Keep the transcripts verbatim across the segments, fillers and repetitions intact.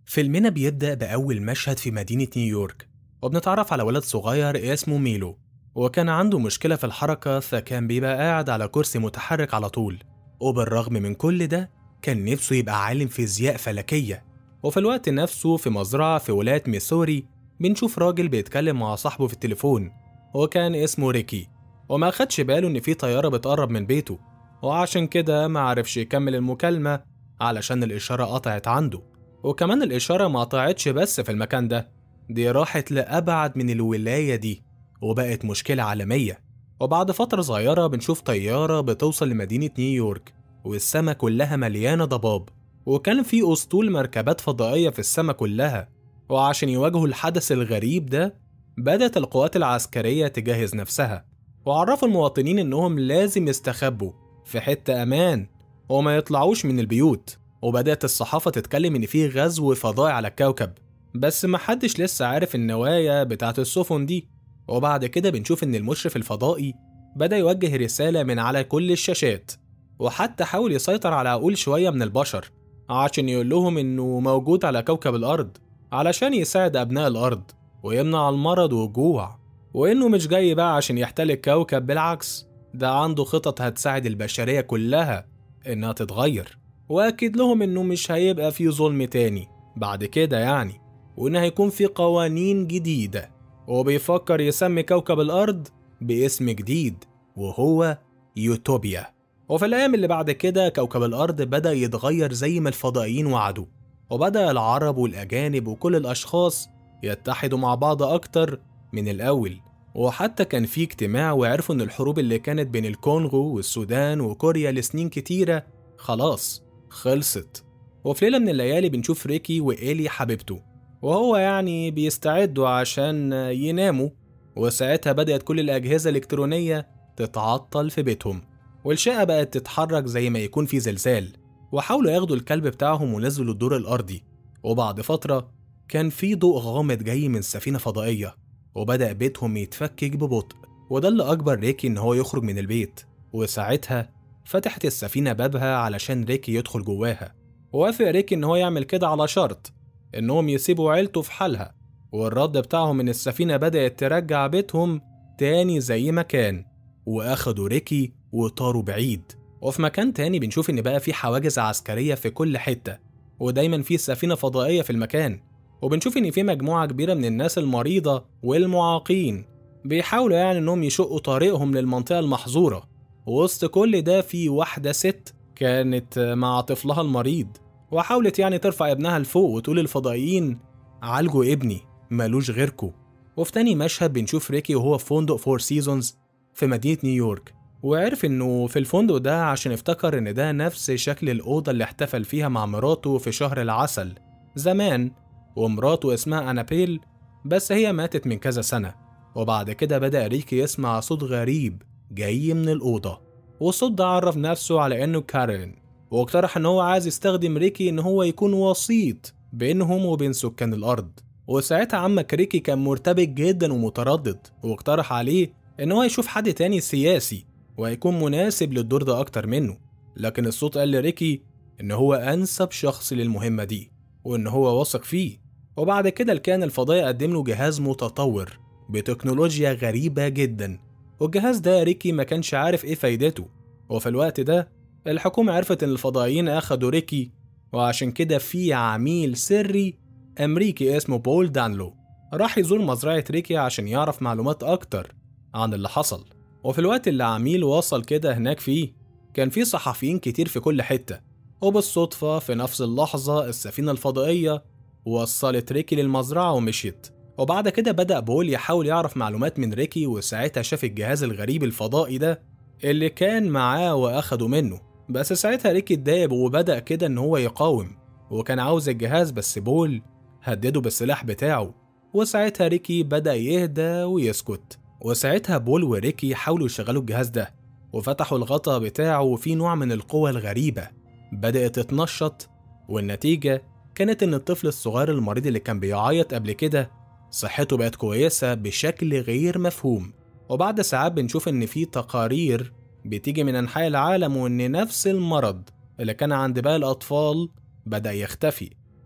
فيلمنا بيبدأ بأول مشهد في مدينة نيويورك، وبنتعرف على ولد صغير اسمه ميلو. وكان عنده مشكلة في الحركة، فكان بيبقى قاعد على كرسي متحرك على طول. وبالرغم من كل ده كان نفسه يبقى عالم فيزياء فلكية. وفي الوقت نفسه في مزرعة في ولاية ميسوري بنشوف راجل بيتكلم مع صاحبه في التليفون، وكان اسمه ريكي. وما أخدش باله إن في طيارة بتقرب من بيته، وعشان كده ما عرفش يكمل المكالمة علشان الإشارة قطعت عنده. وكمان الإشارة ما قطعتش بس في المكان ده، دي راحت لأبعد من الولاية دي وبقت مشكلة عالمية. وبعد فترة صغيرة بنشوف طيارة بتوصل لمدينة نيويورك، والسما كلها مليانة ضباب، وكان في أسطول مركبات فضائية في السما كلها. وعشان يواجهوا الحدث الغريب ده بدأت القوات العسكرية تجهز نفسها، وعرفوا المواطنين إنهم لازم يستخبوا في حتة أمان وما يطلعوش من البيوت. وبدأت الصحافة تتكلم إن في غزو فضائي على الكوكب، بس محدش لسه عارف النوايا بتاعت السفن دي. وبعد كده بنشوف إن المشرف الفضائي بدأ يوجه رسالة من على كل الشاشات، وحتى حاول يسيطر على عقول شوية من البشر عشان يقول لهم إنه موجود على كوكب الأرض علشان يساعد أبناء الأرض ويمنع المرض والجوع، وإنه مش جاي بقى عشان يحتل الكوكب، بالعكس ده عنده خطط هتساعد البشرية كلها إنها تتغير. وأكد لهم إنه مش هيبقى في ظلم تاني بعد كده يعني، وإن هيكون في قوانين جديدة. وبيفكر يسمي كوكب الأرض باسم جديد وهو يوتوبيا. وفي الأيام اللي بعد كده كوكب الأرض بدأ يتغير زي ما الفضائيين وعدوا، وبدأ العرب والأجانب وكل الأشخاص يتحدوا مع بعض أكتر من الأول. وحتى كان في اجتماع وعرفوا إن الحروب اللي كانت بين الكونغو والسودان وكوريا لسنين كتيرة خلاص خلصت. وفي ليلة من الليالي بنشوف ريكي وإيلي حبيبته، وهو يعني بيستعدوا عشان يناموا. وساعتها بدأت كل الأجهزة الإلكترونية تتعطل في بيتهم، والشقة بقت تتحرك زي ما يكون في زلزال. وحاولوا ياخدوا الكلب بتاعهم ونزلوا الدور الأرضي. وبعد فترة كان في ضوء غامض جاي من سفينة فضائية، وبدأ بيتهم يتفكك ببطء، وده اللي أجبر ريكي إن هو يخرج من البيت. وساعتها فتحت السفينة بابها علشان ريكي يدخل جواها، ووافق ريكي إن هو يعمل كده على شرط إنهم يسيبوا عيلته في حالها. والرد بتاعهم إن السفينة بدأت ترجع بيتهم تاني زي ما كان، وأخدوا ريكي وطاروا بعيد. وفي مكان تاني بنشوف إن بقى في حواجز عسكرية في كل حتة، ودايما في سفينة فضائية في المكان. وبنشوف إن في مجموعة كبيرة من الناس المريضة والمعاقين بيحاولوا يعني إنهم يشقوا طريقهم للمنطقة المحظورة. ووسط كل ده في واحدة ست كانت مع طفلها المريض، وحاولت يعني ترفع ابنها لفوق وتقول الفضائيين عالجوا ابني مالوش غيركو. وفي تاني مشهد بنشوف ريكي وهو في فندق فور سيزونز في مدينة نيويورك، وعرف انه في الفندق ده عشان افتكر ان ده نفس شكل الأوضة اللي احتفل فيها مع مراته في شهر العسل زمان. ومراته اسمها أنابيل، بس هي ماتت من كذا سنة. وبعد كده بدأ ريكي يسمع صوت غريب جاي من الأوضة، والصوت ده عرف نفسه على انه كارين، واقترح ان هو عايز يستخدم ريكي ان هو يكون وسيط بينهم وبين سكان الأرض. وساعتها عمك ريكي كان مرتبك جدا ومتردد، واقترح عليه ان هو يشوف حد تاني سياسي وهيكون مناسب للدور ده اكتر منه. لكن الصوت قال لريكي ان هو انسب شخص للمهمة دي وان هو واثق فيه. وبعد كده الكائن الفضائي قدم له جهاز متطور بتكنولوجيا غريبة جدا، والجهاز ده ريكي ما كانش عارف ايه فايدته. وفي الوقت ده الحكومة عرفت ان الفضائيين اخدوا ريكي، وعشان كده في عميل سري امريكي اسمه بول دانلو راح يزور مزرعة ريكي عشان يعرف معلومات اكتر عن اللي حصل. وفي الوقت اللي عميل وصل كده هناك فيه كان في صحفيين كتير في كل حتة. وبالصدفة في نفس اللحظة السفينة الفضائية وصلت ريكي للمزرعة ومشيت. وبعد كده بدأ بول يحاول يعرف معلومات من ريكي، وساعتها شاف الجهاز الغريب الفضائي ده اللي كان معاه وأخده منه. بس ساعتها ريكي اتضايق وبدأ كده إن هو يقاوم، وكان عاوز الجهاز بس بول هدده بالسلاح بتاعه. وساعتها ريكي بدأ يهدى ويسكت. وساعتها بول وريكي حاولوا يشغلوا الجهاز ده وفتحوا الغطاء بتاعه، وفي نوع من القوة الغريبة بدأت تتنشط. والنتيجة كانت إن الطفل الصغير المريض اللي كان بيعيط قبل كده صحته بقت كويسة بشكل غير مفهوم. وبعد ساعات بنشوف إن في تقارير بتيجي من أنحاء العالم وإن نفس المرض اللي كان عند باقي الأطفال بدأ يختفي.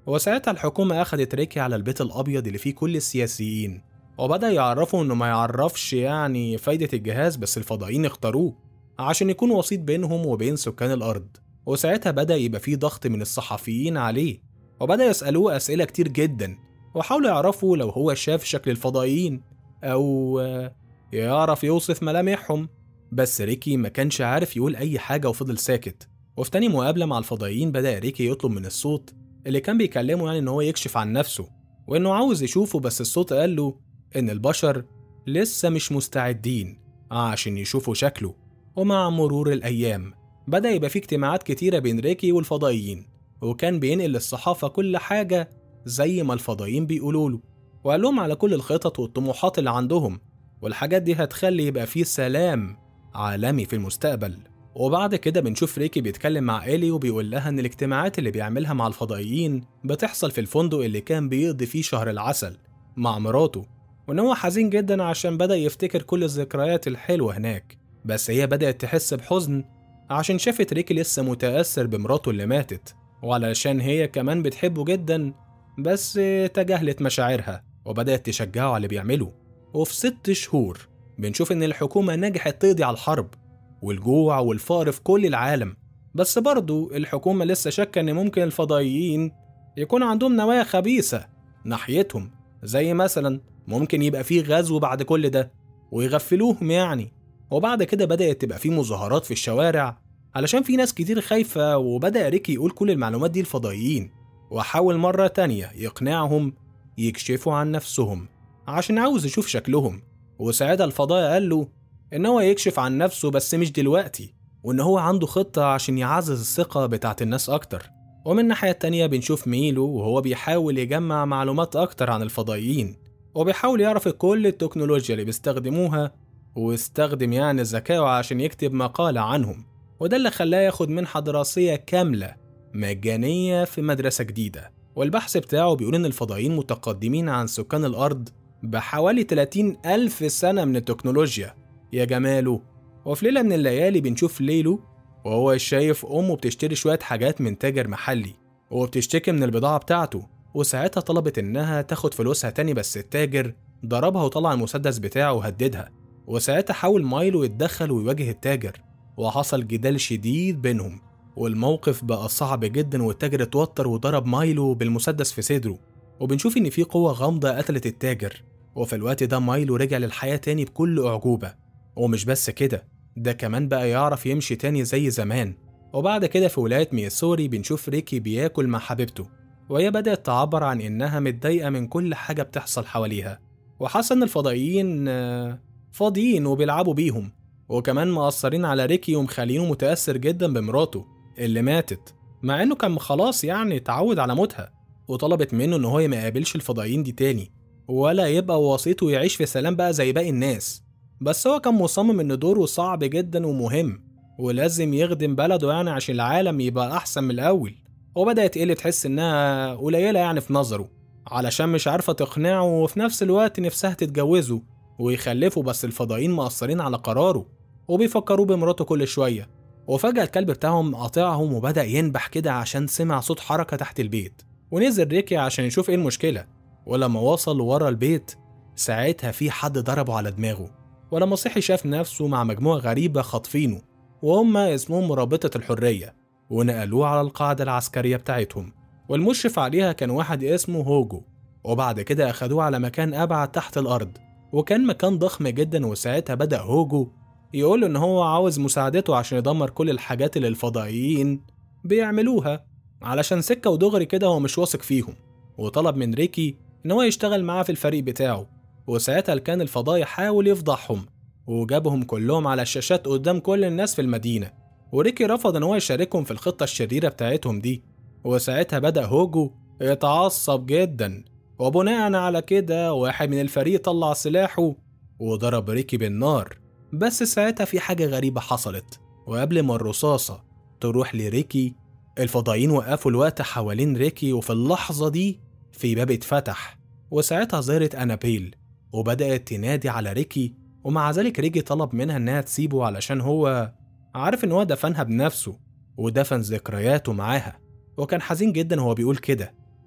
وساعتها الحكومة أخدت ريكي على البيت الأبيض اللي فيه كل السياسيين، وبدأ يعرفوا إنه ما يعرفش يعني فايدة الجهاز، بس الفضائيين اختاروه عشان يكون وسيط بينهم وبين سكان الأرض. وساعتها بدأ يبقى فيه ضغط من الصحفيين عليه، وبدأ يسألوه أسئلة كتير جدا، وحاولوا يعرفوا لو هو شاف شكل الفضائيين أو يعرف يوصف ملامحهم. بس ريكي ما كانش عارف يقول أي حاجة وفضل ساكت. وفي تاني مقابلة مع الفضائيين بدأ ريكي يطلب من الصوت اللي كان بيكلمه يعني إن هو يكشف عن نفسه وإنه عاوز يشوفه، بس الصوت قال له إن البشر لسه مش مستعدين عشان يشوفوا شكله. ومع مرور الأيام بدأ يبقى في اجتماعات كتيرة بين ريكي والفضائيين، وكان بينقل للصحافة كل حاجة زي ما الفضائيين بيقولوا له، وقال لهم على كل الخطط والطموحات اللي عندهم، والحاجات دي هتخلي يبقى فيه سلام عالمي في المستقبل. وبعد كده بنشوف ريكي بيتكلم مع إيلي وبيقول لها إن الاجتماعات اللي بيعملها مع الفضائيين بتحصل في الفندق اللي كان بيقضي فيه شهر العسل مع مراته، وإن هو حزين جدا عشان بدأ يفتكر كل الذكريات الحلوة هناك. بس هي بدأت تحس بحزن عشان شافت ريكي لسه متأثر بمراته اللي ماتت، وعلشان هي كمان بتحبه جدا، بس تجاهلت مشاعرها وبدأت تشجعه على اللي بيعمله. وفي ست شهور بنشوف إن الحكومة نجحت تقضي على الحرب والجوع والفقر في كل العالم، بس برضو الحكومة لسه شاكة إن ممكن الفضائيين يكون عندهم نوايا خبيثة ناحيتهم، زي مثلا ممكن يبقى فيه غزو بعد كل ده ويغفلوهم يعني. وبعد كده بدأت تبقى فيه مظاهرات في الشوارع علشان في ناس كتير خايفة، وبدأ ريكي يقول كل المعلومات دي للفضائيين، وحاول مرة تانية يقنعهم يكشفوا عن نفسهم عشان عاوز يشوف شكلهم. وساعتها الفضائي قال له إن هو يكشف عن نفسه بس مش دلوقتي، وإن هو عنده خطة عشان يعزز الثقة بتاعت الناس أكتر. ومن الناحية التانية بنشوف ميلو وهو بيحاول يجمع معلومات أكتر عن الفضائيين، وبيحاول يعرف كل التكنولوجيا اللي بيستخدموها، واستخدم يعني ذكائه عشان يكتب مقالة عنهم، وده اللي خلاه ياخد منحة دراسية كاملة مجانية في مدرسة جديدة. والبحث بتاعه بيقول إن الفضائيين متقدمين عن سكان الأرض بحوالي ثلاثين ألف سنة من التكنولوجيا يا جماله. وفي ليلة من الليالي بنشوف ليلو وهو شايف أمه بتشتري شوية حاجات من تاجر محلي وبتشتكي من البضاعة بتاعته، وساعتها طلبت إنها تاخد فلوسها تاني، بس التاجر ضربها وطلع المسدس بتاعه وهددها. وساعتها حاول مايلو يتدخل ويواجه التاجر، وحصل جدال شديد بينهم، والموقف بقى صعب جدا، والتاجر اتوتر وضرب مايلو بالمسدس في صدره. وبنشوف إن في قوة غامضة قتلت التاجر، وفي الوقت ده مايلو رجع للحياة تاني بكل أعجوبة. ومش بس كده، ده كمان بقى يعرف يمشي تاني زي زمان. وبعد كده في ولاية ميسوري بنشوف ريكي بياكل مع حبيبته، وهي بدأت تعبر عن إنها متضايقة من كل حاجة بتحصل حواليها، وحاسة إن الفضائيين فاضيين وبيلعبوا بيهم، وكمان مقصرين على ريكي ومخلينه متأثر جدا بمراته اللي ماتت، مع إنه كان خلاص يعني اتعود على موتها. وطلبت منه إن هو ما يقابلش الفضائيين دي تاني ولا يبقى وسيط ويعيش في سلام بقى زي باقي الناس. بس هو كان مصمم إن دوره صعب جدا ومهم، ولازم يخدم بلده يعني عشان العالم يبقى أحسن من الأول. وبدأت إيلي تحس إنها قليلة يعني في نظره علشان مش عارفة تقنعه، وفي نفس الوقت نفسها تتجوزه ويخلفوا، بس الفضائيين مقصرين على قراره وبيفكروا بمراته كل شوية. وفجأة الكلب بتاعهم قاطعهم وبدأ ينبح كده عشان سمع صوت حركة تحت البيت، ونزل ريكي عشان يشوف إيه المشكلة. ولما وصل ورا البيت ساعتها في حد ضربه على دماغه، ولما صحي شاف نفسه مع مجموعة غريبة خاطفينه، وهم اسمهم مرابطة الحرية، ونقلوه على القاعدة العسكرية بتاعتهم، والمشرف عليها كان واحد اسمه هوجو. وبعد كده أخدوه على مكان أبعد تحت الأرض، وكان مكان ضخم جدا. وساعتها بدأ هوجو يقول إن هو عاوز مساعدته عشان يدمر كل الحاجات اللي الفضائيين بيعملوها، علشان سكة ودغري كده هو مش واثق فيهم. وطلب من ريكي إن هو يشتغل معاه في الفريق بتاعه. وساعتها كان الفضائي حاول يفضحهم وجابهم كلهم على الشاشات قدام كل الناس في المدينة، وريكي رفض إن هو يشاركهم في الخطة الشريرة بتاعتهم دي. وساعتها بدأ هوجو يتعصب جدا، وبناء على كده واحد من الفريق طلع سلاحه وضرب ريكي بالنار. بس ساعتها في حاجة غريبة حصلت، وقبل ما الرصاصة تروح لريكي الفضائيين وقفوا الوقت حوالين ريكي، وفي اللحظة دي في باب اتفتح، وساعتها ظهرت أنابيل وبدأت تنادي على ريكي. ومع ذلك ريكي طلب منها إنها تسيبه علشان هو عارف إن هو دفنها بنفسه ودفن ذكرياته معاها، وكان حزين جدا وهو بيقول كده.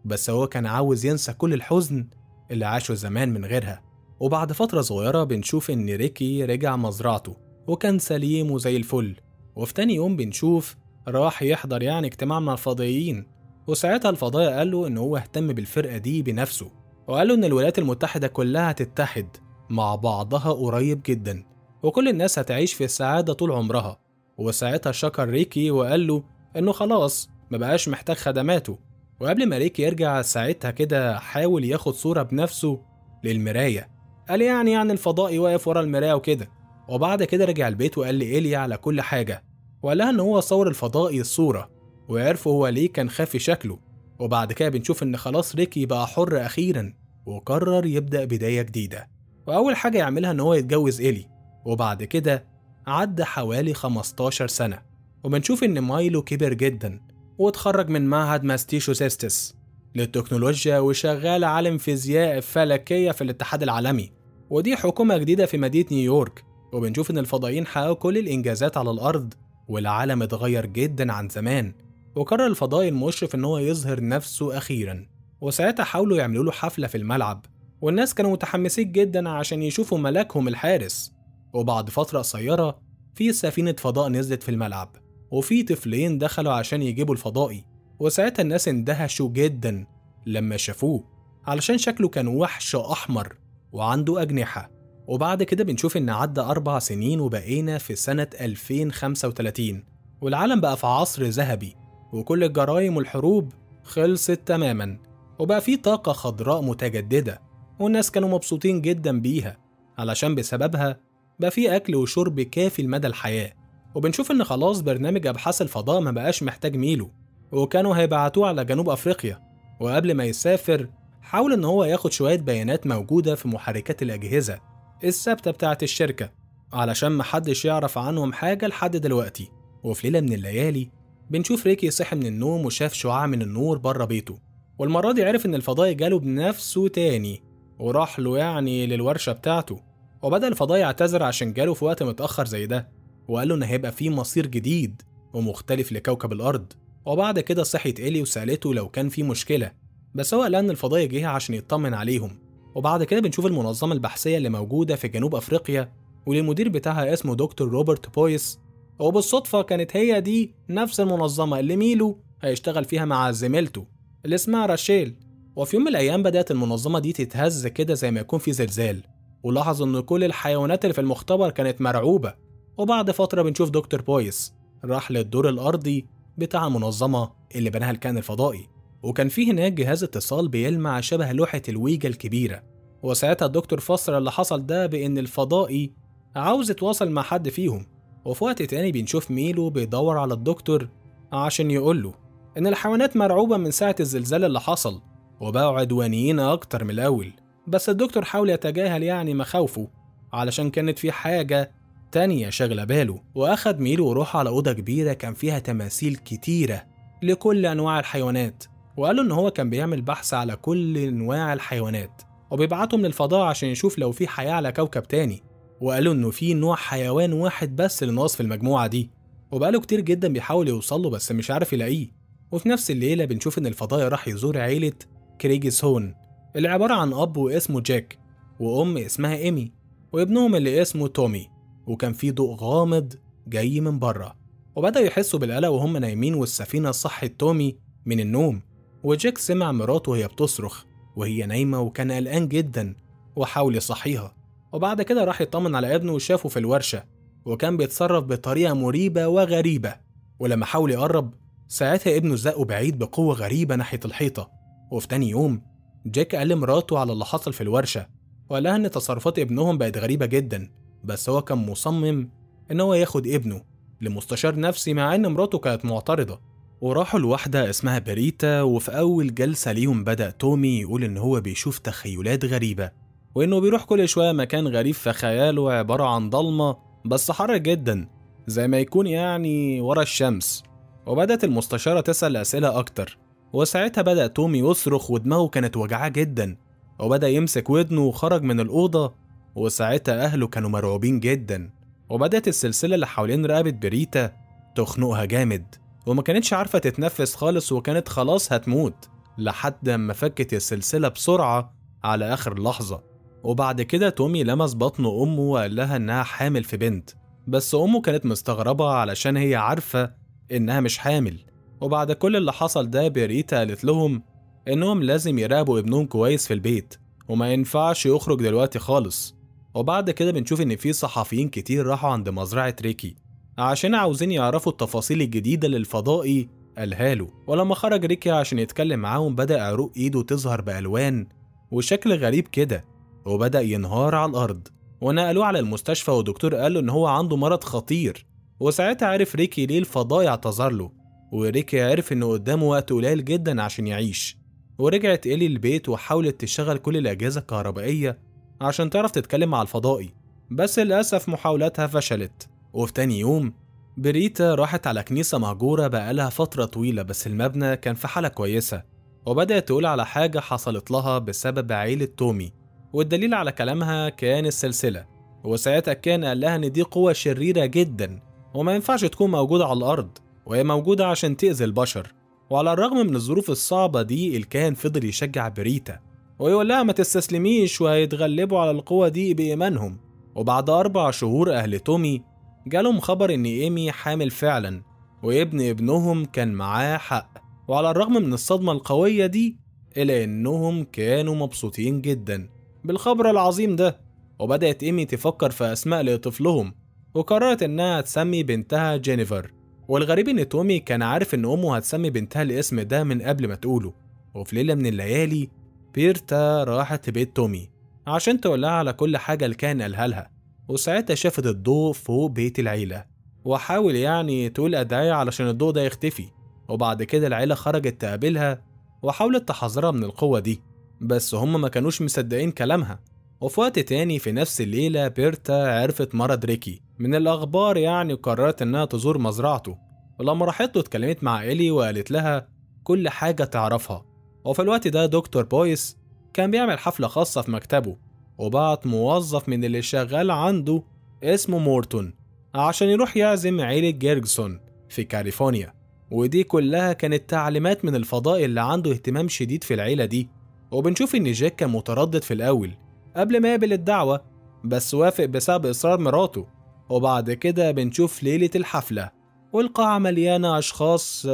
بس هو كان عاوز ينسى كل الحزن اللي عاشه زمان من غيرها. وبعد فترة صغيرة بنشوف إن ريكي رجع مزرعته وكان سليم وزي الفل. وفي تاني يوم بنشوف راح يحضر يعني اجتماع مع الفضائيين، وساعتها الفضائي قال له إن هو اهتم بالفرقة دي بنفسه، وقال له إن الولايات المتحدة كلها هتتحد مع بعضها قريب جدا وكل الناس هتعيش في السعادة طول عمرها. وساعتها شكر ريكي وقال له إنه خلاص مبقاش محتاج خدماته. وقبل ما ريكي يرجع ساعتها كده حاول ياخد صورة بنفسه للمراية، قال يعني يعني الفضائي واقف ورا المراية وكده. وبعد كده رجع البيت وقال لإيليا على كل حاجة، وقال لها إن هو صور الفضائي الصورة وعرفوا هو ليه كان خافي شكله. وبعد كده بنشوف إن خلاص ريكي بقى حر أخيرا وقرر يبدأ بداية جديدة، وأول حاجة يعملها إن هو يتجوز إيلي. وبعد كده عدى حوالي خمستاشر سنة وبنشوف إن مايلو كبر جدا واتخرج من معهد ماساتشوستس للتكنولوجيا وشغال عالم فيزياء فلكية في الاتحاد العالمي، ودي حكومة جديدة في مدينة نيويورك. وبنشوف إن الفضائيين حققوا كل الإنجازات على الأرض والعالم اتغير جدا عن زمان. وقرر الفضائي المشرف إن هو يظهر نفسه أخيرا، وساعتها حاولوا يعملوا له حفلة في الملعب والناس كانوا متحمسين جدا عشان يشوفوا ملاكهم الحارس. وبعد فترة قصيرة في سفينة فضاء نزلت في الملعب وفي طفلين دخلوا عشان يجيبوا الفضائي، وساعتها الناس اندهشوا جدا لما شافوه علشان شكله كان وحش أحمر وعنده أجنحة. وبعد كده بنشوف إن عدى أربع سنين وبقينا في سنة ألفين وخمسة وتلاتين والعالم بقى في عصر ذهبي وكل الجرائم والحروب خلصت تماما وبقى في طاقة خضراء متجددة والناس كانوا مبسوطين جدا بيها علشان بسببها بقى في أكل وشرب كافي لمدى الحياة. وبنشوف إن خلاص برنامج أبحاث الفضاء ما بقاش محتاج ميلو وكانوا هيبعتوه على جنوب أفريقيا، وقبل ما يسافر حاول إن هو ياخد شوية بيانات موجودة في محركات الأجهزة الثابتة بتاعة الشركة علشان محدش يعرف عنهم حاجة لحد دلوقتي. وفي ليلة من الليالي بنشوف ريكي صحي من النوم وشاف شعاع من النور بره بيته، والمرة دي عرف إن الفضائي جاله بنفسه تاني وراح له يعني للورشة بتاعته. وبدأ الفضائي يعتذر عشان جاله في وقت متأخر زي ده، وقال له إن هيبقى فيه مصير جديد ومختلف لكوكب الأرض. وبعد كده صحيت إيلي وسألته لو كان في مشكلة، بس هو قال إن الفضائي جه عشان يطمن عليهم. وبعد كده بنشوف المنظمة البحثية اللي موجودة في جنوب أفريقيا والمدير بتاعها اسمه دكتور روبرت بويس، وبالصدفة كانت هي دي نفس المنظمة اللي ميلو هيشتغل فيها مع زميلته اللي اسمها راشيل. وفي يوم من الأيام بدأت المنظمة دي تتهز كده زي ما يكون في زلزال، ولاحظ إن كل الحيوانات اللي في المختبر كانت مرعوبة. وبعد فترة بنشوف دكتور بويس راح للدور الأرضي بتاع المنظمة اللي بناها الكائن الفضائي، وكان فيه هناك جهاز اتصال بيلمع شبه لوحة الويجا الكبيرة. وساعتها الدكتور فسر اللي حصل ده بإن الفضائي عاوز يتواصل مع حد فيهم. وفي وقت تاني بنشوف ميلو بيدور على الدكتور عشان يقوله إن الحيوانات مرعوبة من ساعة الزلزال اللي حصل وبقوا عدوانيين أكتر من الأول، بس الدكتور حاول يتجاهل يعني مخاوفه علشان كانت في حاجة تانية شغلة باله. وأخد ميلو وروح على أوضة كبيرة كان فيها تماثيل كتيرة لكل أنواع الحيوانات، وقاله إن هو كان بيعمل بحث على كل أنواع الحيوانات وبيبعتهم للفضاء عشان يشوف لو في حياة على كوكب تاني. وقالوا إنه في نوع حيوان واحد بس اللي ناقص في المجموعة دي، وبقاله كتير جدا بيحاول يوصله بس مش عارف يلاقيه. وفي نفس الليلة بنشوف إن الفضائي راح يزور عيلة كريجس هون اللي عبارة عن أب واسمه جاك وأم اسمها إيمي وابنهم اللي اسمه تومي، وكان في ضوء غامض جاي من بره. وبدأ يحسوا بالقلق وهم نايمين، والسفينة صحت تومي من النوم، وجاك سمع مراته وهي بتصرخ وهي نايمة وكان قلقان جدا وحاول يصحيها. وبعد كده راح يطمن على ابنه وشافه في الورشة وكان بيتصرف بطريقة مريبة وغريبة، ولما حاول يقرب ساعتها ابنه زقه بعيد بقوة غريبة ناحية الحيطة. وفي تاني يوم جاك قال لمراته على اللي حصل في الورشة وقال لها إن تصرفات ابنهم بقت غريبة جدا، بس هو كان مصمم إن هو ياخد ابنه لمستشار نفسي مع إن مراته كانت معترضة. وراحوا لواحدة اسمها بريتا، وفي أول جلسة ليهم بدأ تومي يقول إن هو بيشوف تخيلات غريبة وإنه بيروح كل شوية مكان غريب في خياله عبارة عن ضلمة بس حر جدا زي ما يكون يعني ورا الشمس. وبدأت المستشارة تسأل أسئلة أكتر، وساعتها بدأ تومي يصرخ ودماغه كانت وجعاه جدا وبدأ يمسك ودنه وخرج من الأوضة. وساعتها أهله كانوا مرعوبين جدا، وبدأت السلسلة اللي حوالين رقبة بريتا تخنقها جامد وما كانتش عارفة تتنفس خالص وكانت خلاص هتموت. لحد ما فكت السلسلة بسرعة على آخر لحظة. وبعد كده تومي لمس بطن أمه وقال لها إنها حامل في بنت، بس أمه كانت مستغربة علشان هي عارفة إنها مش حامل. وبعد كل اللي حصل ده بريتا قالت لهم إنهم لازم يراقبوا ابنهم كويس في البيت وما ينفعش يخرج دلوقتي خالص. وبعد كده بنشوف إن في صحفيين كتير راحوا عند مزرعة ريكي عشان عاوزين يعرفوا التفاصيل الجديدة اللي الفضائي قالها له. ولما خرج ريكي عشان يتكلم معاهم بدأ عروق إيده تظهر بألوان وشكل غريب كده، وبدأ ينهار على الأرض، ونقلوه على المستشفى والدكتور قال له إن هو عنده مرض خطير. وساعتها عرف ريكي ليه الفضائي اعتذر له، وريكي عرف إنه قدامه وقت قليل جدا عشان يعيش. ورجعت إيلي البيت وحاولت تشغل كل الأجهزة الكهربائية عشان تعرف تتكلم مع الفضائي، بس للأسف محاولاتها فشلت. وفي تاني يوم بريتا راحت على كنيسة مهجورة بقالها فترة طويلة بس المبنى كان في حالة كويسة، وبدأت تقول على حاجة حصلت لها بسبب عيلة تومي، والدليل على كلامها كان السلسلة. وساعتها كان قال لها إن دي قوة شريرة جدا وما ينفعش تكون موجودة على الأرض، وهي موجودة عشان تأذي البشر. وعلى الرغم من الظروف الصعبة دي الكاهن فضل يشجع بريتا ويقول لها ما تستسلميش وهيتغلبوا على القوة دي بإيمانهم. وبعد أربع شهور أهل تومي جالهم خبر إن إيمي حامل فعلا، وابن ابنهم كان معاه حق. وعلى الرغم من الصدمة القوية دي إلا إنهم كانوا مبسوطين جدا بالخبر العظيم ده. وبدأت إيمي تفكر في أسماء لطفلهم وقررت إنها تسمي بنتها جينيفر. والغريب إن تومي كان عارف إن أمه هتسمي بنتها الاسم ده من قبل ما تقوله. وفي ليلة من الليالي بيرتا راحت بيت تومي عشان تقولها على كل حاجة اللي كان قالها لها، وساعتها شافت الضوء فوق بيت العيلة وحاول يعني تقول أدعية علشان الضوء ده يختفي. وبعد كده العيلة خرجت تقابلها وحاولت تحذرها من القوة دي، بس هم ما كانوش مصدقين كلامها. وفي وقت تاني في نفس الليلة بيرتا عرفت مرض ريكي من الأخبار يعني، وقررت إنها تزور مزرعته. ولما راحت له اتكلمت مع إيلي وقالت لها كل حاجة تعرفها. وفي الوقت ده دكتور بويس كان بيعمل حفلة خاصة في مكتبه، وبعت موظف من اللي شغال عنده اسمه مورتون عشان يروح يعزم عيلة جيرجسون في كاليفورنيا. ودي كلها كانت تعليمات من الفضاء اللي عنده اهتمام شديد في العيلة دي. وبنشوف إن جاك كان متردد في الأول قبل ما يقبل الدعوة، بس وافق بسبب إصرار مراته. وبعد كده بنشوف ليلة الحفلة والقاعة مليانة أشخاص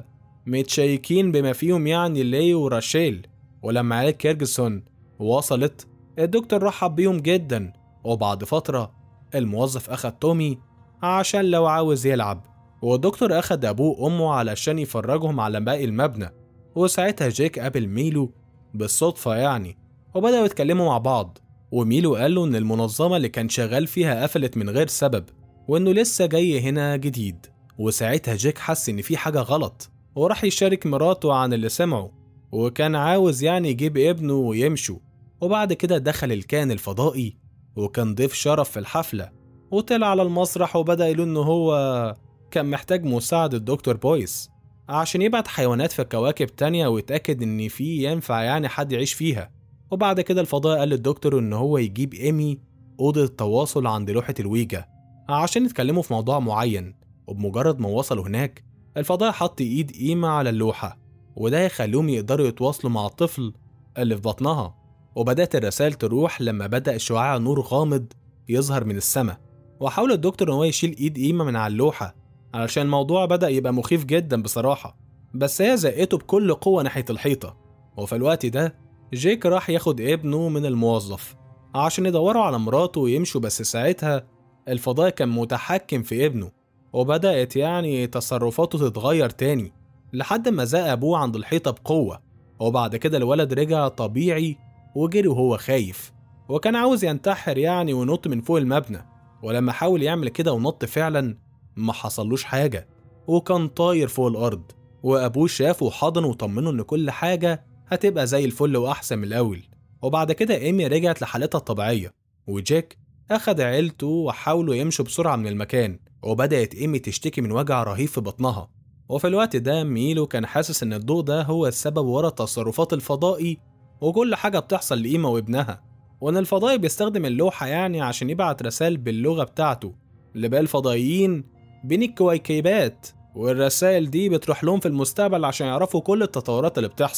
متشيكين بما فيهم يعني لي وراشيل. ولما عيلة كيرجسون وصلت الدكتور رحب بيهم جدا. وبعد فترة الموظف أخد تومي عشان لو عاوز يلعب، والدكتور أخد أبوه وأمه علشان يفرجهم على باقي المبنى. وساعتها جيك قابل ميلو بالصدفة يعني، وبدأوا يتكلموا مع بعض. وميلو قال له إن المنظمة اللي كان شغال فيها قفلت من غير سبب وإنه لسه جاي هنا جديد. وساعتها جيك حس إن في حاجة غلط وراح يشارك مراته عن اللي سمعه، وكان عاوز يعني يجيب ابنه ويمشوا. وبعد كده دخل الكائن الفضائي وكان ضيف شرف في الحفلة، وطلع على المسرح وبدأ يقول إنه هو كان محتاج مساعدة دكتور بويس عشان يبعت حيوانات في كواكب تانية ويتأكد إن في ينفع يعني حد يعيش فيها. وبعد كده الفضاء قال للدكتور إن هو يجيب إيمي أوضة التواصل عند لوحة الويجا عشان يتكلموا في موضوع معين. وبمجرد ما وصلوا هناك الفضاء حط إيد إيمي على اللوحة، وده يخليهم يقدروا يتواصلوا مع الطفل اللي في بطنها. وبدأت الرسائل تروح لما بدأ شعاع نور غامض يظهر من السماء. وحاول الدكتور إن هو يشيل إيد إيمي من على اللوحة علشان الموضوع بدأ يبقى مخيف جدا بصراحة، بس هي زقته بكل قوة ناحية الحيطة. وفي الوقت ده جيك راح ياخد ابنه من الموظف عشان يدوروا على مراته ويمشوا، بس ساعتها الفضاء كان متحكم في ابنه وبدأت يعني تصرفاته تتغير تاني لحد ما زق أبوه عند الحيطة بقوة. وبعد كده الولد رجع طبيعي وجري وهو خايف وكان عاوز ينتحر يعني وينط من فوق المبنى. ولما حاول يعمل كده ونط فعلا ما حصلوش حاجة وكان طاير فوق الأرض. وأبوه شافه وحضنه وطمنه إن كل حاجة هتبقى زي الفل وأحسن من الأول. وبعد كده إيمي رجعت لحالتها الطبيعية، وجاك أخد عيلته وحاولوا يمشوا بسرعة من المكان. وبدأت إيمي تشتكي من وجع رهيب في بطنها. وفي الوقت ده ميلو كان حاسس إن الضوء ده هو السبب ورا تصرفات الفضائي وكل حاجة بتحصل لإيمي وابنها، وإن الفضائي بيستخدم اللوحة يعني عشان يبعت رسائل باللغة بتاعته لباقي الفضائيين بين الكويكبات، والرسائل دي بتروح لهم في المستقبل عشان يعرفوا كل التطورات اللي بتحصل.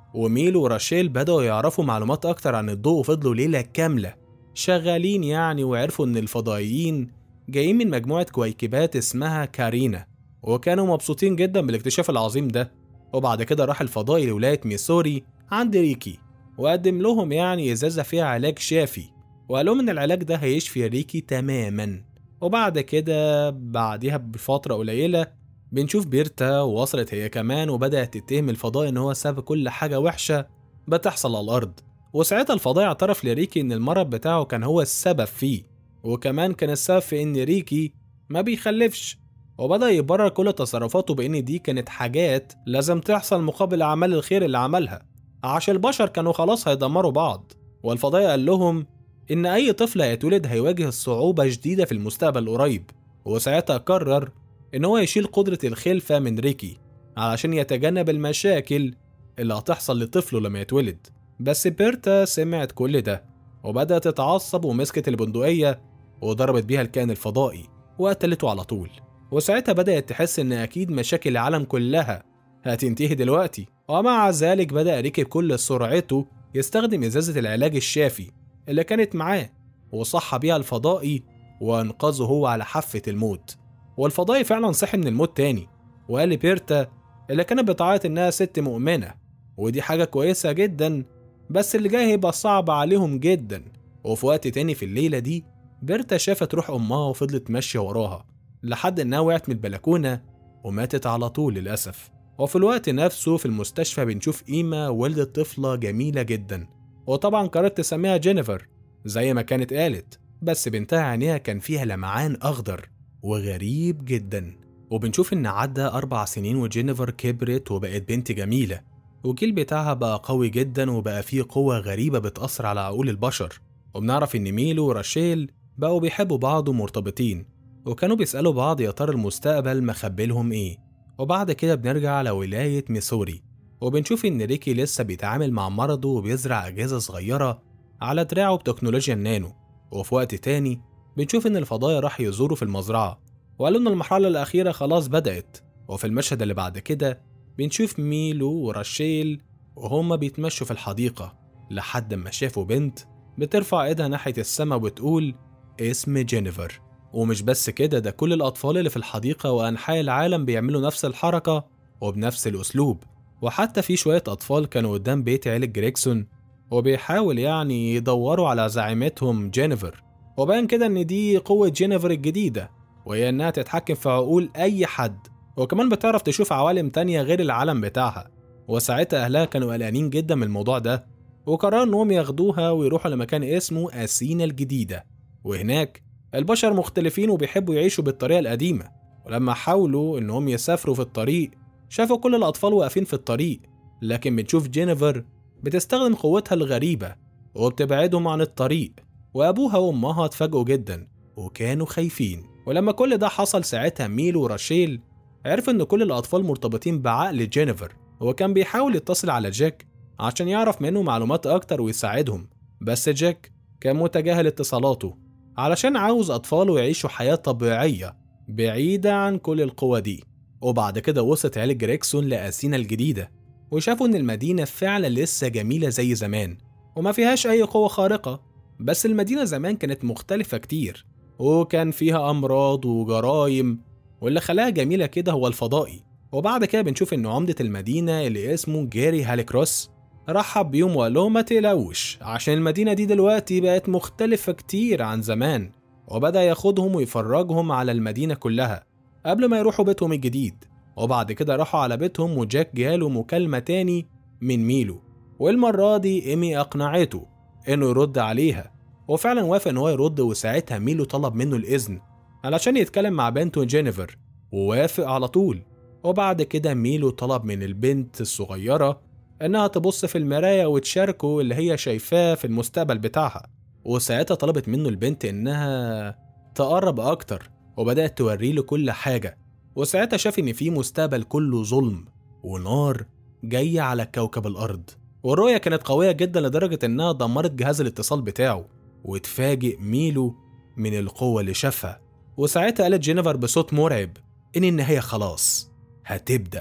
وميلو وراشيل بدأوا يعرفوا معلومات أكتر عن الضوء وفضلوا ليلة كاملة شغالين يعني، وعرفوا إن الفضائيين جايين من مجموعة كويكبات اسمها كارينا، وكانوا مبسوطين جدا بالاكتشاف العظيم ده. وبعد كده راح الفضائي لولاية ميسوري عند ريكي وقدم لهم يعني إزازة فيها علاج شافي، وقال لهم إن العلاج ده هيشفي ريكي تماما. وبعد كده بعدها بفترة قليلة بنشوف بيرتا وصلت هي كمان وبدأت تتهم الفضائي إن هو سبب كل حاجة وحشة بتحصل على الأرض. وساعتها الفضائي اعترف لريكي إن المرض بتاعه كان هو السبب فيه، وكمان كان السبب في إن ريكي ما بيخلفش، وبدأ يبرر كل تصرفاته بإن دي كانت حاجات لازم تحصل مقابل أعمال الخير اللي عملها، عشان البشر كانوا خلاص هيدمروا بعض. والفضائي قال لهم إن أي طفل هيتولد هيواجه صعوبة شديدة في المستقبل القريب، وساعتها قرر إن هو يشيل قدرة الخلفة من ريكي علشان يتجنب المشاكل اللي هتحصل لطفله لما يتولد. بس بيرتا سمعت كل ده وبدأت تتعصب ومسكت البندقية وضربت بيها الكائن الفضائي وقتلته على طول. وساعتها بدأت تحس إن أكيد مشاكل العالم كلها هتنتهي دلوقتي، ومع ذلك بدأ ريكي بكل سرعته يستخدم إزازة العلاج الشافي اللي كانت معاه وصحى بيها الفضائي وأنقذه هو على حافة الموت. والفضائي فعلا صحي من الموت تاني، وقال لبيرتا اللي كانت بتعيط إنها ست مؤمنة، ودي حاجة كويسة جدا بس اللي جاي هيبقى صعب عليهم جدا. وفي وقت تاني في الليلة دي بيرتا شافت روح أمها وفضلت ماشية وراها لحد إنها وقعت من البلكونة وماتت على طول للأسف. وفي الوقت نفسه في المستشفى بنشوف إيما ولدت طفلة جميلة جدا، وطبعا قررت تسميها جينيفر زي ما كانت قالت، بس بنتها عينيها كان فيها لمعان أخضر وغريب جدا. وبنشوف إن عدى أربع سنين وجينيفر كبرت وبقت بنت جميلة، والجيل بتاعها بقى قوي جدا وبقى فيه قوة غريبة بتأثر على عقول البشر. وبنعرف إن ميلو وراشيل بقوا بيحبوا بعض ومرتبطين، وكانوا بيسألوا بعض يا ترى المستقبل مخبلهم إيه. وبعد كده بنرجع على ولاية ميسوري وبنشوف إن ريكي لسه بيتعامل مع مرضه وبيزرع أجهزة صغيرة على دراعه بتكنولوجيا النانو. وفي وقت تاني بنشوف إن الفضائي راح يزوره في المزرعة وقالوا إن المرحلة الأخيرة خلاص بدأت. وفي المشهد اللي بعد كده بنشوف ميلو وراشيل وهما بيتمشوا في الحديقة لحد ما شافوا بنت بترفع ايدها ناحية السما وبتقول اسم جينيفر. ومش بس كده، ده كل الأطفال اللي في الحديقة وأنحاء العالم بيعملوا نفس الحركة وبنفس الأسلوب. وحتى في شوية أطفال كانوا قدام بيت عيلة جريكسون وبيحاول يعني يدوروا على زعيمتهم جينيفر، وبان كده إن دي قوة جينيفر الجديدة، وهي إنها تتحكم في عقول أي حد، وكمان بتعرف تشوف عوالم تانية غير العالم بتاعها. وساعتها أهلها كانوا قلقانين جدا من الموضوع ده، وقرروا إنهم ياخدوها ويروحوا لمكان اسمه أثينا الجديدة، وهناك البشر مختلفين وبيحبوا يعيشوا بالطريقة القديمة. ولما حاولوا إنهم يسافروا في الطريق شافوا كل الأطفال واقفين في الطريق، لكن بنشوف جينيفر بتستخدم قوتها الغريبة وبتبعدهم عن الطريق، وأبوها وأمها اتفاجئوا جدا وكانوا خايفين. ولما كل ده حصل ساعتها ميلو وراشيل عرف إن كل الأطفال مرتبطين بعقل جينيفر، وكان بيحاول يتصل على جاك عشان يعرف منه معلومات أكتر ويساعدهم، بس جاك كان متجاهل اتصالاته علشان عاوز أطفاله يعيشوا حياة طبيعية بعيدة عن كل القوى دي. وبعد كده وصلت عيلة جريكسون لأثينا الجديدة وشافوا إن المدينة فعلا لسه جميلة زي زمان وما فيهاش أي قوة خارقة، بس المدينة زمان كانت مختلفة كتير وكان فيها أمراض وجرايم، واللي خلاها جميلة كده هو الفضائي. وبعد كده بنشوف إن عمدة المدينة اللي اسمه جاري هاليكروس رحب بيهم وقال لهم ما تقلقوش عشان المدينة دي دلوقتي بقت مختلفة كتير عن زمان، وبدأ ياخدهم ويفرجهم على المدينة كلها قبل ما يروحوا بيتهم الجديد. وبعد كده راحوا على بيتهم وجاك جاله مكالمة تاني من ميلو، والمرة دي إيمي أقنعته إنه يرد عليها، وفعلا وافق إن هو يرد. وساعتها ميلو طلب منه الإذن علشان يتكلم مع بنته جينيفر ووافق على طول. وبعد كده ميلو طلب من البنت الصغيرة إنها تبص في المراية وتشاركه اللي هي شايفاه في المستقبل بتاعها، وساعتها طلبت منه البنت إنها تقرب أكتر وبدأت توري له كل حاجة. وساعتها شاف إن في مستقبل كله ظلم ونار جاية على كوكب الأرض، والرؤية كانت قوية جدا لدرجة إنها دمرت جهاز الاتصال بتاعه. واتفاجئ ميلو من القوة اللي شافها، وساعتها قالت جينيفر بصوت مرعب إن النهاية خلاص هتبدأ.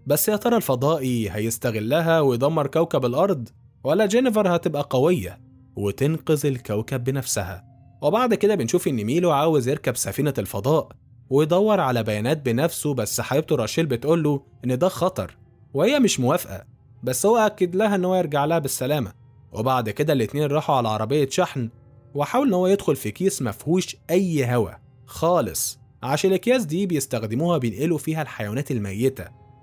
بس يا ترى الفضائي هيستغلها ويدمر كوكب الأرض، ولا جينيفر هتبقى قوية وتنقذ الكوكب بنفسها؟ وبعد كده بنشوف إن ميلو عاوز يركب سفينة الفضاء ويدور على بيانات بنفسه، بس حبيبته راشيل بتقوله إن ده خطر وهي مش موافقة، بس هو أكد لها إن هو يرجع لها بالسلامة. وبعد كده الاتنين راحوا على عربية شحن، وحاول إن هو يدخل في كيس مفهوش أي هوا خالص، عشان الأكياس دي بيستخدموها بينقلوا فيها الحيوانات الميتة.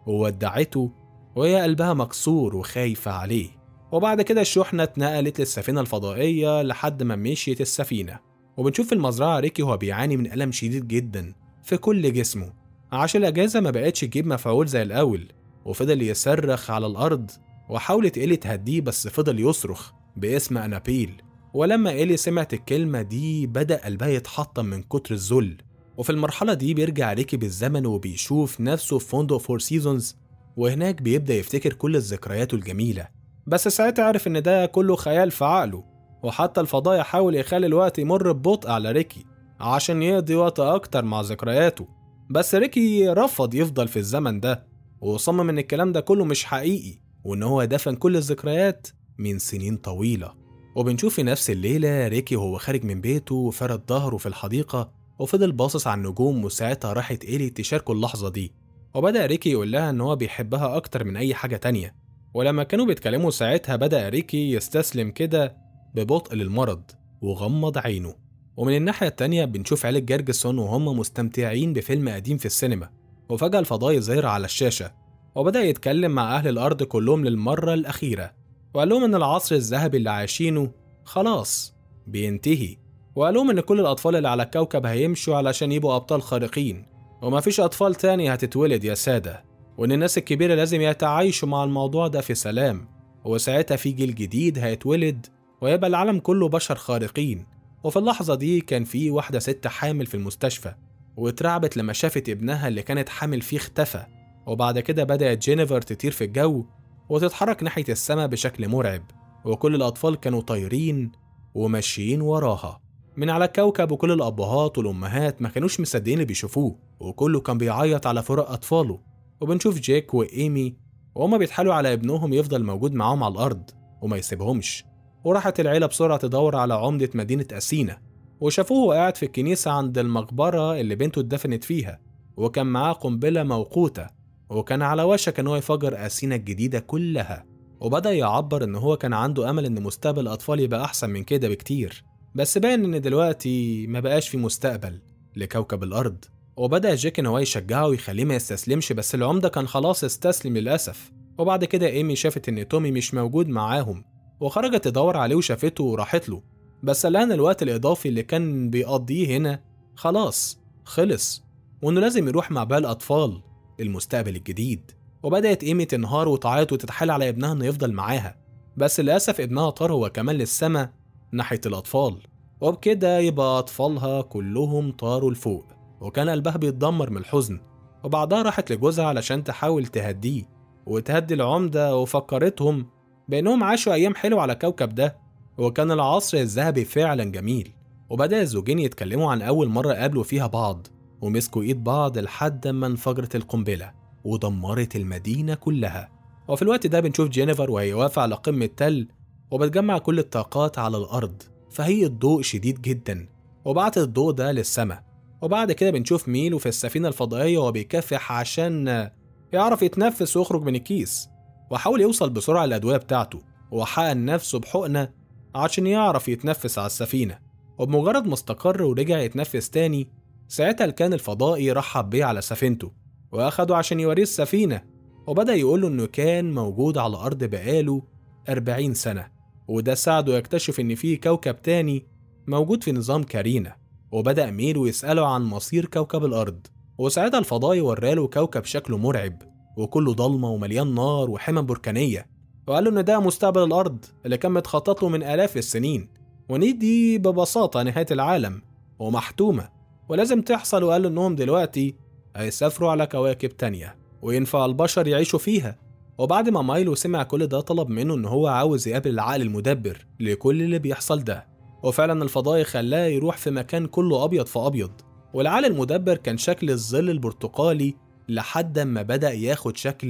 وودعته وهي قلبها مكسور وخايفة عليه. وبعد كده الشحنة اتنقلت للسفينة الفضائية لحد ما مشيت السفينة، وبنشوف في المزرعة ريكي وهو بيعاني من ألم شديد جدا في كل جسمه، عشان الأجهزة ما بقتش تجيب مفعول زي الأول، وفضل يصرخ على الأرض. وحاولت إيلي تهديه بس فضل يصرخ باسم أنابيل. ولما إيلي سمعت الكلمة دي بدأ قلبها يتحطم من كتر الذل. وفي المرحلة دي بيرجع ريكي بالزمن وبيشوف نفسه في فندق فور سيزونز، وهناك بيبدأ يفتكر كل الذكريات الجميلة، بس ساعتها عرف إن ده كله خيال في عقله. وحتى الفضاء يحاول يخلي الوقت يمر ببطء على ريكي عشان يقضي وقت أكتر مع ذكرياته، بس ريكي رفض يفضل في الزمن ده، وصمم إن الكلام ده كله مش حقيقي، وإن هو دفن كل الذكريات من سنين طويلة. وبنشوف في نفس الليلة ريكي وهو خارج من بيته وفرد ظهره في الحديقة وفضل باصص على النجوم، وساعتها راحت إيلي تشاركوا اللحظة دي، وبدأ ريكي يقول لها إن هو بيحبها أكتر من أي حاجة تانية. ولما كانوا بيتكلموا ساعتها بدأ ريكي يستسلم كده ببطء للمرض وغمض عينه. ومن الناحية التانية بنشوف عيلة جيرجسون وهم مستمتعين بفيلم قديم في السينما، وفجأة الفضائي ظهر على الشاشة وبدأ يتكلم مع أهل الأرض كلهم للمرة الأخيرة، وقال لهم إن العصر الذهبي اللي عايشينه خلاص بينتهي، وقال لهم إن كل الأطفال اللي على الكوكب هيمشوا علشان يبقوا أبطال خارقين، ومفيش أطفال تاني هتتولد يا سادة، وإن الناس الكبيرة لازم يتعايشوا مع الموضوع ده في سلام، وساعتها في جيل جديد هيتولد ويبقى العالم كله بشر خارقين. وفي اللحظة دي كان في واحدة ست حامل في المستشفى، واترعبت لما شافت ابنها اللي كانت حامل فيه اختفى. وبعد كده بدأت جينيفر تطير في الجو وتتحرك ناحية السماء بشكل مرعب، وكل الأطفال كانوا طايرين وماشيين وراها من على الكوكب، وكل الأبهات والأمهات ما كانوش مصدقين اللي بيشوفوه، وكله كان بيعيط على فراق أطفاله. وبنشوف جيك وإيمي وهما بيتحالوا على ابنهم يفضل موجود معاهم على الأرض وما يسيبهمش. وراحت العيلة بسرعة تدور على عمدة مدينة أثينا، وشافوه قاعد في الكنيسة عند المقبرة اللي بنته اتدفنت فيها، وكان معاه قنبلة موقوتة، وكان على وشك ان هو يفجر أثينا الجديدة كلها. وبدأ يعبر ان هو كان عنده امل ان مستقبل الاطفال يبقى احسن من كده بكتير، بس باين ان دلوقتي ما بقاش في مستقبل لكوكب الارض. وبدأ جيك ان هو يشجعه ويخليه ما يستسلمش، بس العمدة كان خلاص استسلم للأسف. وبعد كده ايمي شافت ان تومي مش موجود معاهم، وخرجت تدور عليه وشافته وراحت له، بس لقى الوقت الاضافي اللي كان بيقضيه هنا خلاص خلص، وانه لازم يروح مع باقي الاطفال المستقبل الجديد. وبدأت إيمي تنهار وتعيط وتتحايل على ابنها إنه يفضل معاها، بس للأسف ابنها طار هو كمان للسما ناحية الأطفال، وبكده يبقى أطفالها كلهم طاروا لفوق، وكان قلبها بيتدمر من الحزن. وبعدها راحت لجوزها علشان تحاول تهديه وتهدي العمدة، وفكرتهم بأنهم عاشوا أيام حلوة على الكوكب ده، وكان العصر الذهبي فعلا جميل. وبدأ الزوجين يتكلموا عن أول مرة قابلوا فيها بعض، ومسكوا ايد بعض لحد ما انفجرت القنبلة ودمرت المدينة كلها. وفي الوقت ده بنشوف جينيفر وهي واقفة على قمة تل وبتجمع كل الطاقات على الأرض في هيئة ضوء شديد جدا، وبعتت الضوء ده للسماء. وبعد كده بنشوف ميلو في السفينة الفضائية وهو بيكافح عشان يعرف يتنفس ويخرج من الكيس، وحاول يوصل بسرعة للأدوية بتاعته، وحقن نفسه بحقنة عشان يعرف يتنفس على السفينة. وبمجرد ما استقر ورجع يتنفس تاني، ساعتها كان الفضائي رحب بيه على سفينته واخده عشان يوريه السفينة، وبدأ يقوله انه كان موجود على الأرض بقاله أربعين سنة، وده ساعده يكتشف ان في كوكب تاني موجود في نظام كارينا. وبدأ ميلو يسأله عن مصير كوكب الأرض، وساعتها الفضائي وراله كوكب شكله مرعب وكله ضلمة ومليان نار وحمم بركانية، وقال له ان ده مستقبل الأرض اللي كان متخطط له من آلاف السنين، وان دي ببساطة نهاية العالم ومحتومة ولازم تحصل. وقال له انهم دلوقتي هيسافروا على كواكب تانية وينفع البشر يعيشوا فيها. وبعد ما مايلو سمع كل ده طلب منه ان هو عاوز يقابل العقل المدبر لكل اللي بيحصل ده، وفعلا الفضائي خلاه يروح في مكان كله ابيض في ابيض، والعقل المدبر كان شكل الظل البرتقالي لحد ما بدأ ياخد شكل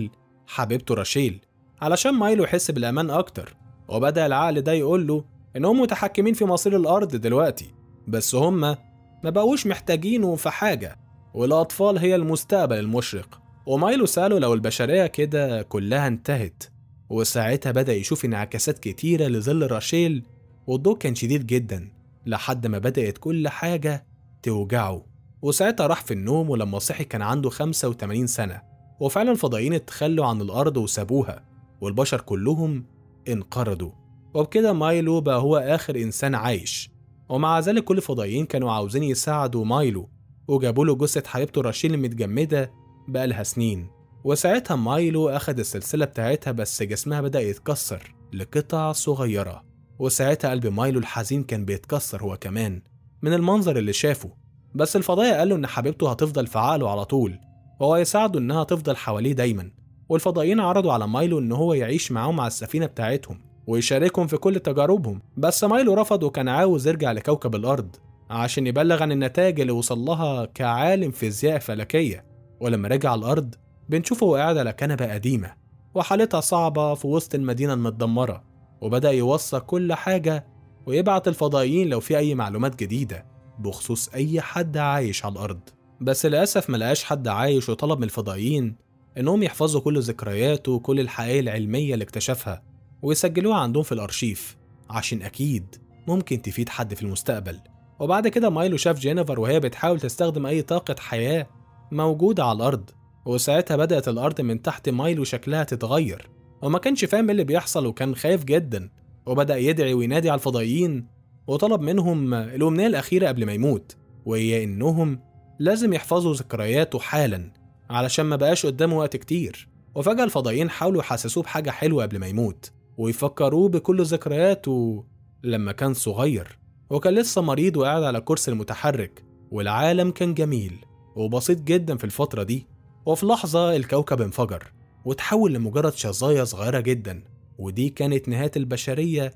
حبيبته راشيل علشان مايلو يحس بالأمان أكتر، وبدأ العقل ده يقول له إنهم متحكمين في مصير الأرض دلوقتي، بس هما ما بقوش محتاجينه في حاجة، والأطفال هي المستقبل المشرق. ومايلو سأله لو البشرية كده كلها انتهت، وساعتها بدأ يشوف انعكاسات كتيرة لظل راشيل، والضوء كان شديد جدا لحد ما بدأت كل حاجة توجعه. وساعتها راح في النوم، ولما صحي كان عنده خمسة وثمانين سنة، وفعلا الفضائيين اتخلوا عن الأرض وسابوها، والبشر كلهم انقرضوا. وبكده مايلو بقى هو آخر إنسان عايش. ومع ذلك كل الفضائيين كانوا عاوزين يساعدوا مايلو، وجابوا له جثة حبيبته راشيل المتجمدة بقالها سنين. وساعتها مايلو أخد السلسلة بتاعتها، بس جسمها بدأ يتكسر لقطع صغيرة. وساعتها قلب مايلو الحزين كان بيتكسر هو كمان من المنظر اللي شافه. بس الفضائي قال له إن حبيبته هتفضل في عقله على طول، وهو يساعده إنها تفضل حواليه دايما. والفضائيين عرضوا على مايلو إن هو يعيش معاهم على السفينة بتاعتهم ويشاركهم في كل تجاربهم، بس مايلو رفض وكان عاوز يرجع لكوكب الأرض عشان يبلغ عن النتائج اللي وصل لها كعالم فيزياء فلكية. ولما رجع الأرض بنشوفه هو قاعد على كنبة قديمة وحالتها صعبة في وسط المدينة المتدمرة، وبدأ يوثق كل حاجة ويبعت الفضائيين لو في أي معلومات جديدة بخصوص أي حد عايش على الأرض. بس للأسف ملقاش حد عايش، وطلب من الفضائيين إنهم يحفظوا كل ذكرياته وكل الحقائق العلمية اللي اكتشفها ويسجلوها عندهم في الأرشيف، عشان أكيد ممكن تفيد حد في المستقبل. وبعد كده مايلو شاف جينيفر وهي بتحاول تستخدم أي طاقة حياة موجودة على الأرض، وساعتها بدأت الأرض من تحت مايلو شكلها تتغير، وما كانش فاهم اللي بيحصل وكان خايف جدا. وبدأ يدعي وينادي على الفضائيين وطلب منهم الأمنية الأخيرة قبل ما يموت، وهي إنهم لازم يحفظوا ذكرياته حالا علشان ما بقاش قدامه وقت كتير. وفجأة الفضائيين حاولوا يحسسوه بحاجة حلوة قبل ما يموت، ويفكروه بكل ذكرياته لما كان صغير وكان لسه مريض وقاعد على كرسي المتحرك، والعالم كان جميل وبسيط جدا في الفترة دي. وفي لحظة الكوكب انفجر وتحول لمجرد شظايا صغيرة جدا، ودي كانت نهاية البشرية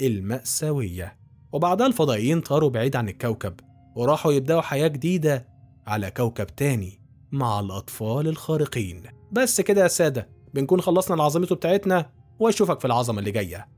المأساوية. وبعدها الفضائيين طاروا بعيد عن الكوكب وراحوا يبدأوا حياة جديدة على كوكب تاني مع الأطفال الخارقين. بس كده يا سادة، بنكون خلصنا العظمة بتاعتنا، واشوفك في العظمة اللي جاية.